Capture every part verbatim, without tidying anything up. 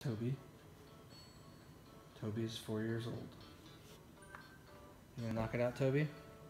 Toby. Toby's four years old. You gonna knock it out, Toby?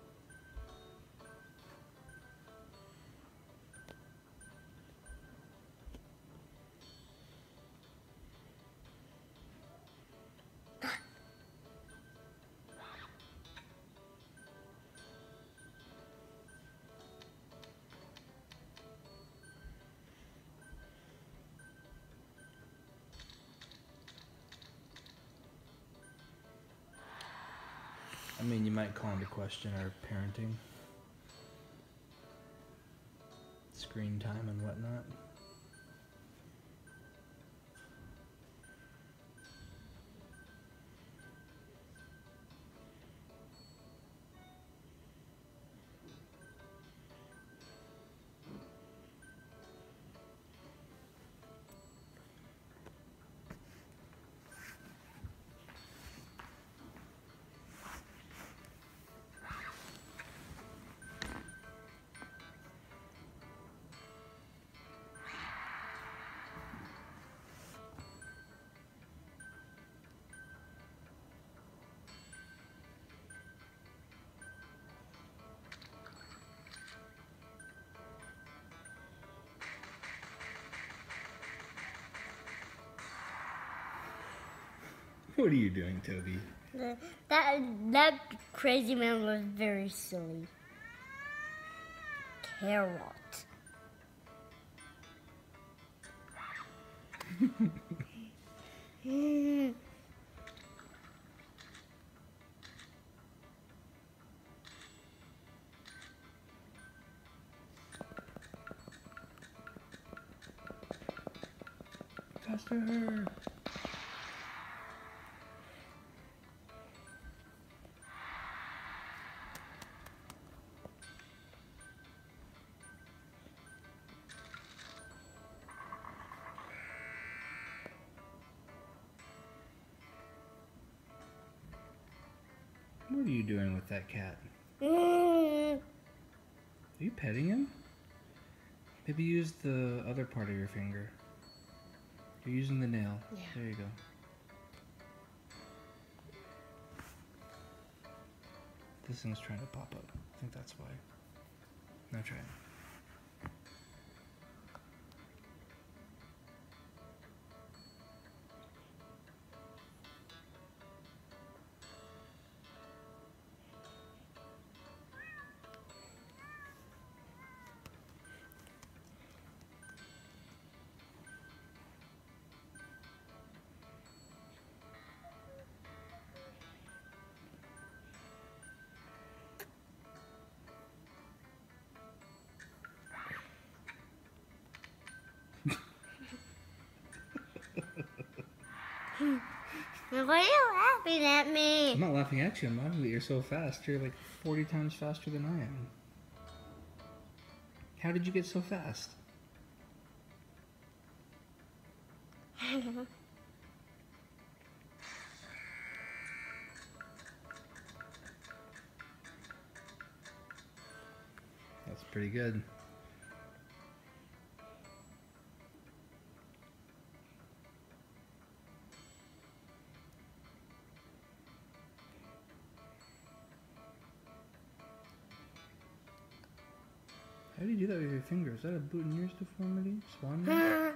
I mean, you might call into question our parenting, screen time and whatnot. What are you doing, Toby? That that crazy man was very silly. Carrot. Faster! What are you doing with that cat? Are you petting him? Maybe use the other part of your finger. You're using the nail. Yeah. There you go. This thing's trying to pop up. I think that's why. Now try it. Why are you laughing at me? I'm not laughing at you, I'm laughing that you're so fast. You're like forty times faster than I am. How did you get so fast? That's pretty good. How do you do that with your fingers? Is that a boutonniere's deformity? Swan neck?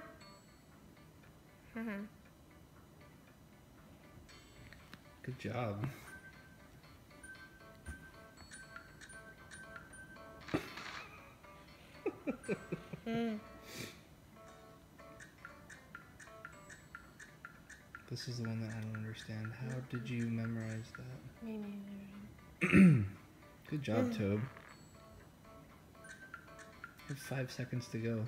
Good job. This is the one that I don't understand. How did you memorize that? Good job, Tobe. You have five seconds to go.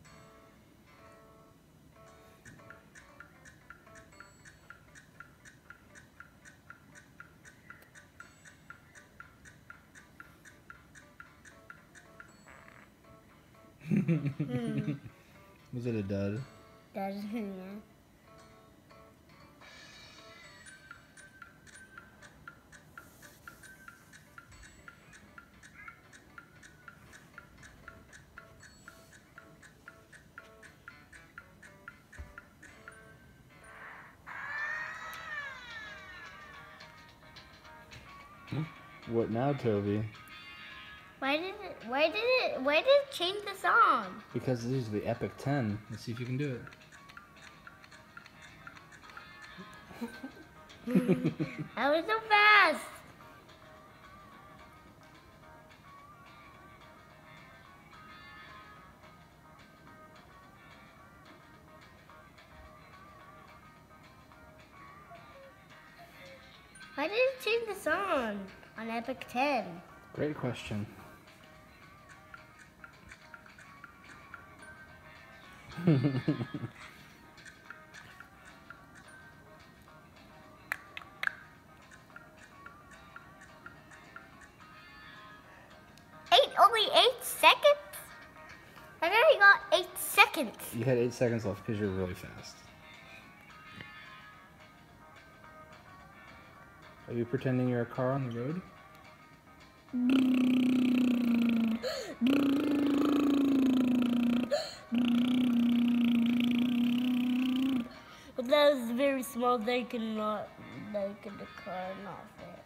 Was it a dud? Dud, yeah. What now, Toby? Why did it? Why did it? Why did it change the song? Because these are the epic ten. Let's see if you can do it. That was so fast. Why did it change the song on Epic ten? Great question. Eight, only eight seconds? I already got eight seconds. You had eight seconds left because you're really fast. Are you pretending you're a car on the road? But that was very small. They cannot, they could the car not fit.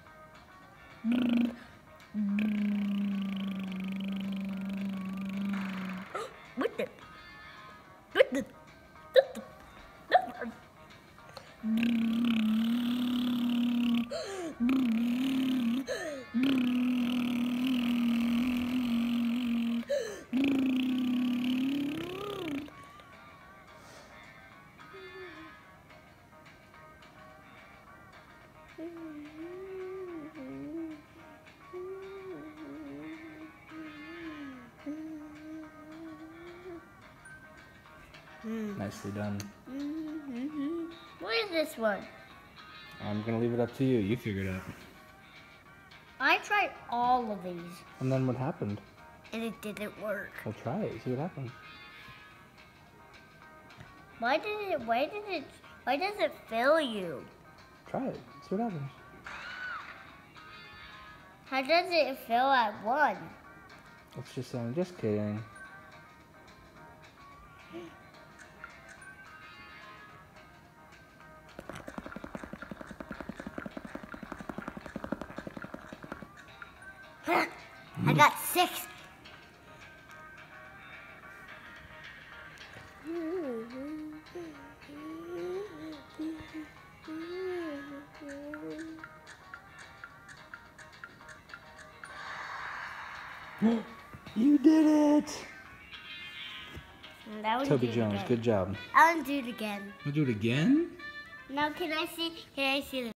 What the? What the? What the? Nicely done. Mm-hmm. What is this one? I'm gonna leave it up to you. You figure it out. I tried all of these. And then what happened? And it didn't work. Well, try it. See what happens. Why did it, why did it, why does it fail you? Try it. See what happens. How does it fail at one? It's just saying, just kidding. I got six. You did it! That was Toby Jones, good job. I'll do it again. We'll do it again? Now can I see, can I see the